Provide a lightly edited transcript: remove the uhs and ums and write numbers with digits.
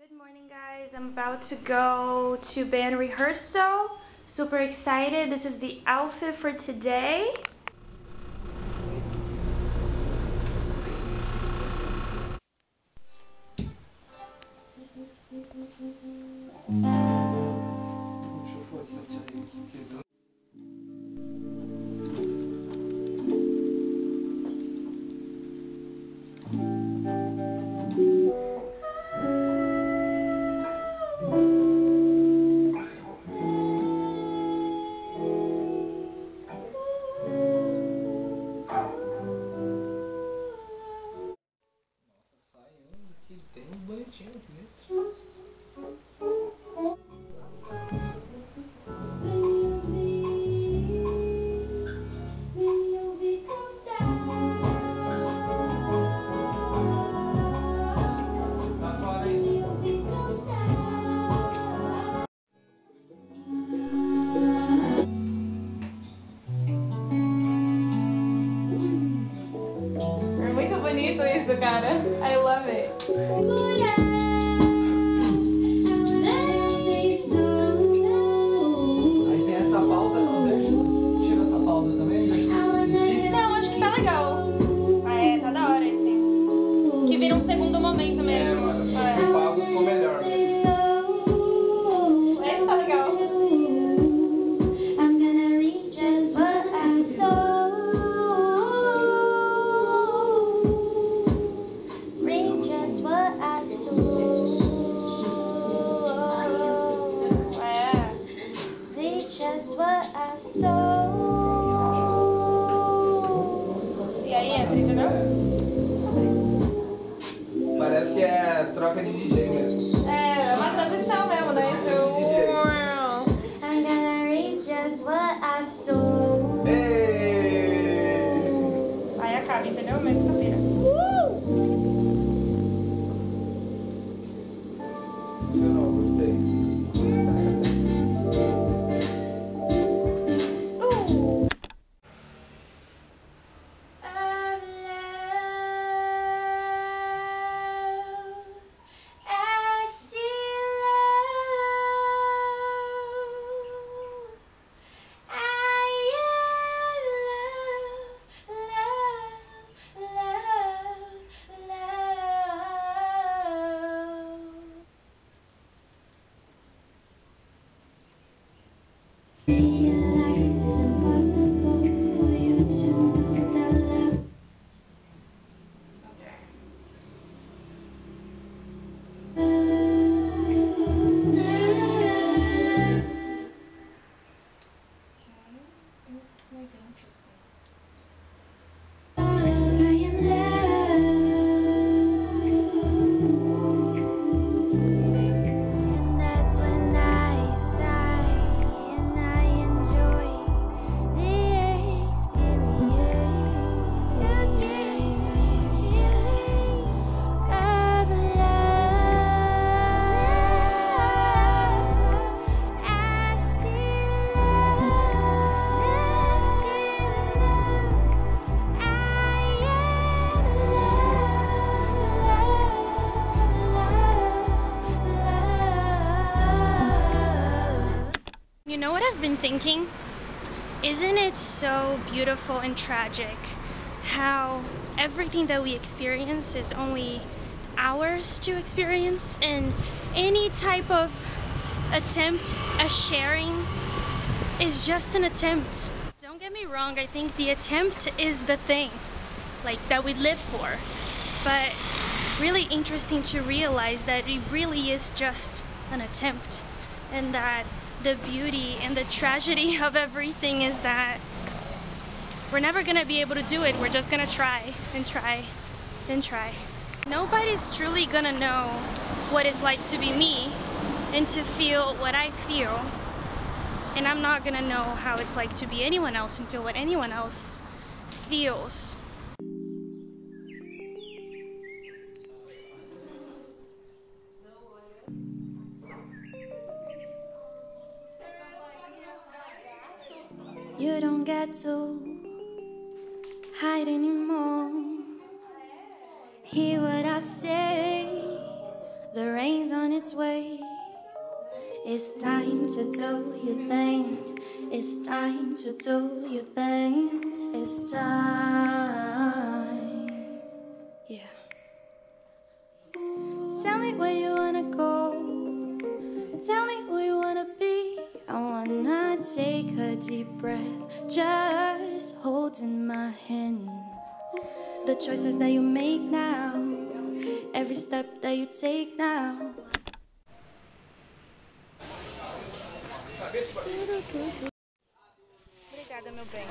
Good morning, guys. I'm about to go to band rehearsal. Super excited. This is the outfit for today. Tem um bonitinho aqui dentro. É muito bonito isso, cara. I love it. Aí tem essa pausa, não deixa. Tira essa pausa também. Não, acho que tá legal. Ah, é, tá da hora esse. Que vira um segundo momento mesmo. A pausa ficou melhor. Esse tá legal. E aí, entra, entendeu? Parece que é troca de DJ mesmo. É uma transição mesmo, né? Aí acaba, entendeu? Mas fica-feira. Funcionou, gostei. You know what I've been thinking? Isn't it so beautiful and tragic how everything that we experience is only ours to experience, and any type of attempt at sharing is just an attempt. Don't get me wrong, I think the attempt is the thing, like, that we live for, but really interesting to realize that it really is just an attempt, and that the beauty and the tragedy of everything is that we're never gonna be able to do it. We're just gonna try and try and try. Nobody's truly gonna know what it's like to be me and to feel what I feel, and I'm not gonna know how it's like to be anyone else and feel what anyone else feels. You don't get to hide anymore. Hear what I say, The rain's on its way. It's time to do your thing. It's time to do your thing. It's time. Yeah. Tell me where you wanna go. Tell me who you wanna be. I wanna take a deep breath. Just holding my hand. The choices that you make now. Every step that you take now. Obrigada, meu bem.